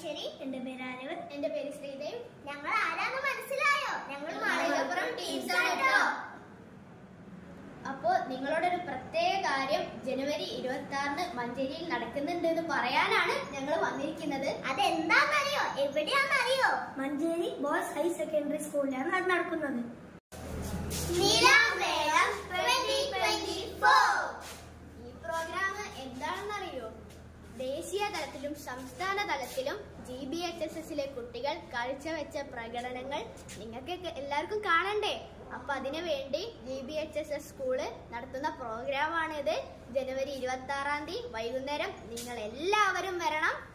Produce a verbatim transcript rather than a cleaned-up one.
ഐശ്വരി. എന്റെ പേര് ആരവൻ. എന്റെ പേര് ശ്രീദേവ്. ഞങ്ങൾ ആരാന്ന് മനസ്സിലായോ? ഞങ്ങൾ മാളികപ്പുറം ടീംസ് ആണ് കേട്ടോ. അപ്പോ നിങ്ങളോടൊരു പ്രത്യേക കാര്യം ജനുവരി ഇരുപത്തി ആറിന് മഞ്ചേരിയിൽ നടക്കുന്നുണ്ട് എന്ന് പറയാനാണ് ഞങ്ങൾ വന്നിരിക്കുന്നത്. അതെന്താണെന്നറിയോ? എവിടെയാണെന്നറിയോ? മഞ്ചേരി ബോയ്സ് ഹയർ സെക്കൻഡറി സ്കൂളിലാണ് അത് നടക്കുന്നത്. ഈ പ്രോഗ്രാം എന്താണെന്നറിയോ? ദേശീയ തലത്തിലും സംസ്ഥാന തലത്തിലും ജി ബി എച്ച് എസ് എസിലെ കുട്ടികൾ കാഴ്ചവെച്ച പ്രകടനങ്ങൾ നിങ്ങൾക്ക് എല്ലാവർക്കും കാണണ്ടേ? അപ്പൊ അതിനു വേണ്ടി G B H S S school നടത്തുന്ന പ്രോഗ്രാമാണിത്. ജനുവരി ഇരുപത്തി ആറാം തീയതി വൈകുന്നേരം നിങ്ങൾ എല്ലാവരും വരണം.